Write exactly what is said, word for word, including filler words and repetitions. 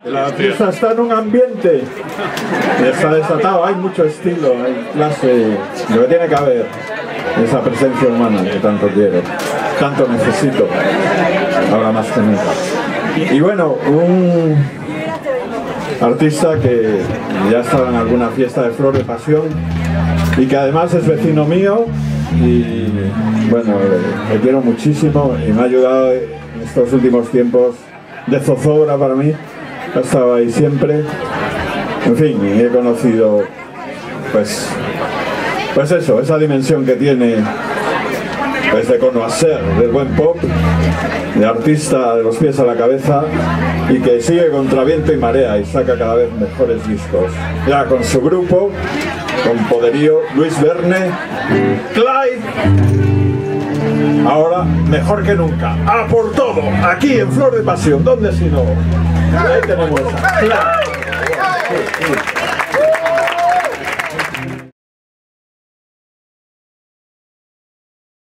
La fiesta está en un ambiente, está desatado, hay mucho estilo, hay clase, lo que tiene que haber, esa presencia humana que tanto quiero, tanto necesito, ahora más que nunca. Y bueno, un artista que ya estaba en alguna fiesta de Flor de Pasión y que además es vecino mío y bueno, le, le quiero muchísimo y me ha ayudado en estos últimos tiempos de zozobra para mí. Ha estado ahí siempre, en fin, he conocido pues, pues eso, esa dimensión que tiene pues, de conocer del buen pop, de artista de los pies a la cabeza y que sigue contra viento y marea y saca cada vez mejores discos. Ya con su grupo, con poderío, Luis Verne, Clyde. Ahora, mejor que nunca, ¡a por todo! Aquí en Flor de Pasión, ¿dónde si no? Ahí tenemos a Clyde.